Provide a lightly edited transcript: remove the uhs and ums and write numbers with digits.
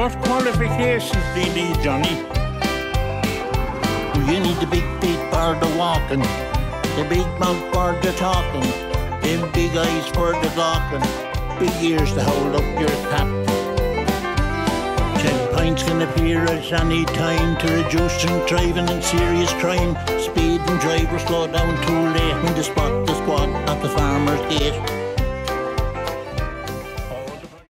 What qualifications do you need, Johnny? You need the big feet for the walking, the big mouth for the talking, them big eyes for the gawking, big ears to hold up your cap. 10 pints can appear at any time to reduce drink driving and serious crime. Speed and drive or slow down too late when they spot the squad at the farmer's gate.